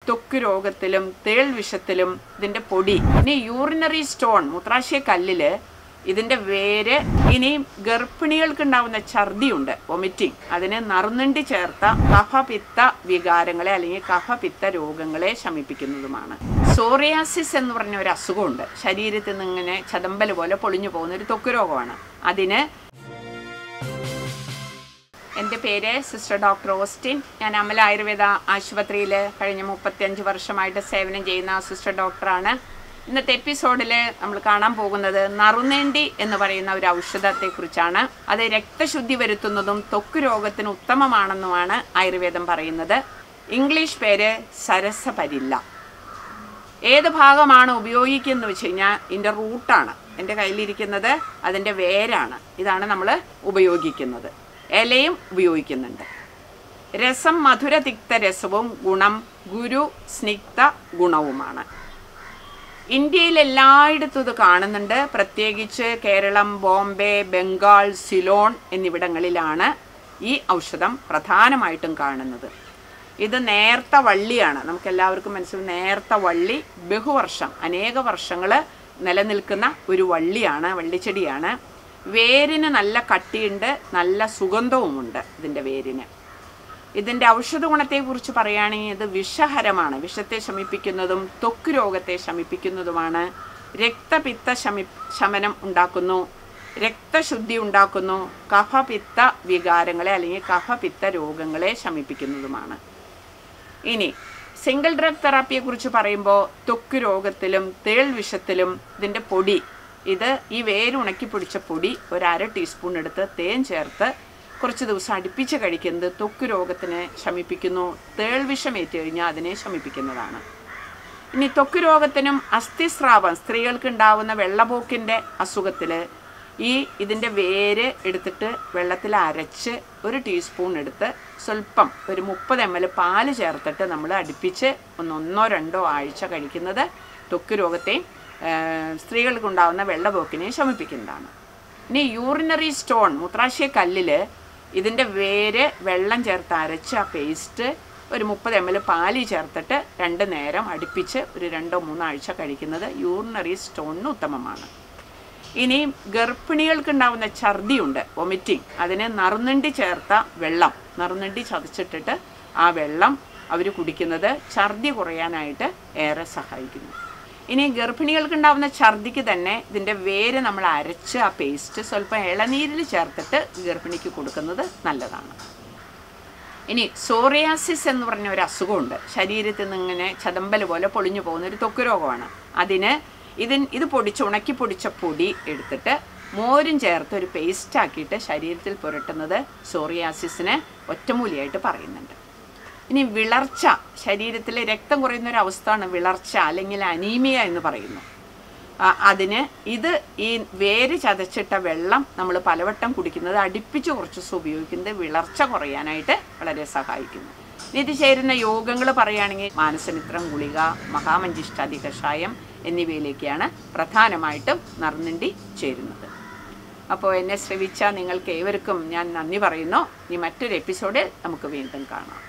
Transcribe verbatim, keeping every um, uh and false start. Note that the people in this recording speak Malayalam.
ത്വക്ക് രോഗത്തിലും തേൾ വിഷത്തിലും ഇതിൻ്റെ പൊടി. ഇനി യൂറിനറി സ്റ്റോൺ, മൂത്രാശയ കല്ലില് ഇതിൻ്റെ വേര്. ഇനി ഗർഭിണികൾക്ക് ഉണ്ടാവുന്ന ഛർദിയുണ്ട്, വൊമിറ്റിംഗ്, അതിന് നറുനണ്ടി ചേർത്ത കഫപിത്ത വികാരങ്ങളെ അല്ലെങ്കിൽ കഫപിത്ത രോഗങ്ങളെ ശമിപ്പിക്കുന്നതുമാണ്. സോറിയാസിസ് എന്ന് പറഞ്ഞ ഒരു അസുഖമുണ്ട്, ശരീരത്തിൽ നിന്ന് ഇങ്ങനെ ചതമ്പൽ പോലെ പൊളിഞ്ഞു പോകുന്ന ഒരു ത്വക്ക് രോഗമാണ്. അതിന് എൻ്റെ പേര് സിസ്റ്റർ ഡോക്ടർ ഓസ്റ്റിൻ. ഞാൻ അമല ആയുർവേദ ആശുപത്രിയിൽ കഴിഞ്ഞ മുപ്പത്തിയഞ്ച് വർഷമായിട്ട് സേവനം ചെയ്യുന്ന സിസ്റ്റർ ഡോക്ടറാണ്. ഇന്നത്തെ എപ്പിസോഡിൽ നമ്മൾ കാണാൻ പോകുന്നത് നറുനണ്ടി എന്ന് പറയുന്ന ഒരു ഔഷധത്തെക്കുറിച്ചാണ്. അത് രക്തശുദ്ധി വരുത്തുന്നതും ത്വക്ക് രോഗത്തിന് ഉത്തമമാണെന്നുമാണ് ആയുർവേദം പറയുന്നത്. ഇംഗ്ലീഷ് പേര് സരസപരില്ല. ഏത് ഭാഗമാണ് ഉപയോഗിക്കുന്നത് വെച്ച് കഴിഞ്ഞാൽ ഇതിൻ്റെ റൂട്ടാണ്. എൻ്റെ കയ്യിലിരിക്കുന്നത് അതിൻ്റെ വേരാണ്. ഇതാണ് നമ്മൾ ഉപയോഗിക്കുന്നത്. ഇലയും ഉപയോഗിക്കുന്നുണ്ട്. രസം മധുരതിക്ത രസവും ഗുണം ഗുരു സ്നിഗ്ധ ഗുണവുമാണ്. ഇന്ത്യയിൽ എല്ലായിടത്തും ഇത് കാണുന്നുണ്ട്. പ്രത്യേകിച്ച് കേരളം, ബോംബെ, ബംഗാൾ, സിലോൺ എന്നിവിടങ്ങളിലാണ് ഈ ഔഷധം പ്രധാനമായിട്ടും കാണുന്നത്. ഇത് നേർത്ത വള്ളിയാണ്. നമുക്കെല്ലാവർക്കും മനസ്സിലാവും, നേർത്ത വള്ളി, ബഹുവർഷം അനേക വർഷങ്ങൾ നിലനിൽക്കുന്ന ഒരു വള്ളിയാണ്, വള്ളിച്ചെടിയാണ്. വേരിന് നല്ല കട്ടിയുണ്ട്, നല്ല സുഗന്ധവുമുണ്ട് ഇതിൻ്റെ വേരിന്. ഇതിൻ്റെ ഔഷധ ഗുണത്തെക്കുറിച്ച് പറയുകയാണെങ്കിൽ ഇത് വിഷഹരമാണ്, വിഷത്തെ ശമിപ്പിക്കുന്നതും ത്വക്ക് രോഗത്തെ ശമിപ്പിക്കുന്നതുമാണ്. രക്തപിത്ത ശമി ശമനം ഉണ്ടാക്കുന്നു, രക്തശുദ്ധി ഉണ്ടാക്കുന്നു, കഫപിത്ത വികാരങ്ങളെ അല്ലെങ്കിൽ കഫപിത്ത രോഗങ്ങളെ ശമിപ്പിക്കുന്നതുമാണ്. ഇനി സിംഗിൾ ഡ്രഗ് തെറാപ്പിയെക്കുറിച്ച് പറയുമ്പോൾ ത്വക്ക് രോഗത്തിലും തേൾ വിഷത്തിലും ഇതിൻ്റെ പൊടി, ഇത് ഈ വേര് ഉണക്കി പൊടിച്ച പൊടി ഒരു അര ടീസ്പൂൺ എടുത്ത് തേൻ ചേർത്ത് കുറച്ച് ദിവസം അടുപ്പിച്ച് കഴിക്കുന്നത് ത്വക്ക് രോഗത്തിനെ ശമിപ്പിക്കുന്നു. തേൾ വിഷം ഏറ്റു കഴിഞ്ഞാൽ അതിനെ ശമിപ്പിക്കുന്നതാണ്. ഇനി ത്വക്ക് രോഗത്തിനും അസ്ഥിസ്രാവം, സ്ത്രീകൾക്ക് ഉണ്ടാവുന്ന വെള്ളപോക്കിൻ്റെ അസുഖത്തിൽ ഈ ഇതിൻ്റെ വേര് എടുത്തിട്ട് വെള്ളത്തിൽ അരച്ച് ഒരു ടീസ്പൂൺ എടുത്ത് സ്വല്പം ഒരു മുപ്പത് എം എൽ പാല് ചേർത്തിട്ട് നമ്മൾ അടുപ്പിച്ച് ഒന്ന് ഒന്നോ രണ്ടോ ആഴ്ച കഴിക്കുന്നത് ത്വക്ക് രോഗത്തെയും സ്ത്രീകൾക്കുണ്ടാകുന്ന വെള്ളപോക്കിനെ ശമിപ്പിക്കുന്നതാണ്. ഇനി യൂറിനറി സ്റ്റോൺ, മൂത്രാശയ കല്ലിൽ ഇതിൻ്റെ വേര് വെള്ളം ചേർത്ത് അരച്ച് ആ പേസ്റ്റ് ഒരു മുപ്പത് എം എൽ പാല് ചേർത്തിട്ട് രണ്ട് നേരം അടുപ്പിച്ച് ഒരു രണ്ടോ മൂന്നോ ആഴ്ച കഴിക്കുന്നത് യൂറിനറി സ്റ്റോണിന് ഉത്തമമാണ്. ഇനി ഗർഭിണികൾക്കുണ്ടാവുന്ന ഛർദിയുണ്ട്, വൊമിറ്റിംഗ്, അതിന് നറുനണ്ടി ചേർത്ത വെള്ളം, നറുനണ്ടി ചതച്ചിട്ടിട്ട് ആ വെള്ളം അവർ കുടിക്കുന്നത് ഛർദി കുറയാനായിട്ട് ഏറെ സഹായിക്കുന്നു. ഇനി ഗർഭിണികൾക്കുണ്ടാവുന്ന ഛർദിക്ക് തന്നെ ഇതിൻ്റെ വേര് നമ്മൾ അരച്ച് ആ പേസ്റ്റ് സ്വല്പം ഇളനീരിൽ ചേർത്തിട്ട് ഗർഭിണിക്ക് കൊടുക്കുന്നത് നല്ലതാണ്. ഇനി സോറിയാസിസ് എന്ന് പറഞ്ഞ ഒരു അസുഖമുണ്ട്, ശരീരത്തിൽ നിന്ന് ഇങ്ങനെ ചതമ്പൽ പോലെ പൊളിഞ്ഞു പോകുന്ന ഒരു ത്വക്ക് രോഗമാണ്. അതിന് ഇതിന് ഇത് പൊടിച്ച് ഉണക്കി പൊടിച്ച പൊടി എടുത്തിട്ട് മോരും ചേർത്ത് ഒരു പേസ്റ്റാക്കിയിട്ട് ശരീരത്തിൽ പുരട്ടുന്നത് സോറിയാസിസിന് ഒറ്റമൂലിയായിട്ട് പറയുന്നുണ്ട്. ഇനി വിളർച്ച, ശരീരത്തിൽ രക്തം കുറയുന്ന ഒരു അവസ്ഥയാണ് വിളർച്ച അല്ലെങ്കിൽ അനീമിയ എന്ന് പറയുന്നു. അതിന് ഇത് ഈ വേര് ചതച്ചിട്ട വെള്ളം നമ്മൾ പലവട്ടം കുടിക്കുന്നത്, അടുപ്പിച്ച് കുറച്ച് ദിവസം ഉപയോഗിക്കുന്നത് വിളർച്ച കുറയാനായിട്ട് വളരെ സഹായിക്കുന്നു. ഇത് ചേരുന്ന യോഗങ്ങൾ പറയുകയാണെങ്കിൽ മാനസനിത്രം ഗുളിക, മഹാമഞ്ചിഷ്ടാദി കഷായം എന്നിവയിലേക്കാണ് പ്രധാനമായിട്ടും നറുനണ്ടി ചേരുന്നത്. അപ്പോൾ എന്നെ ശ്രവിച്ച നിങ്ങൾക്ക് ഏവർക്കും ഞാൻ നന്ദി പറയുന്നു. ഇനി മറ്റൊരു എപ്പിസോഡിൽ നമുക്ക് വീണ്ടും കാണാം.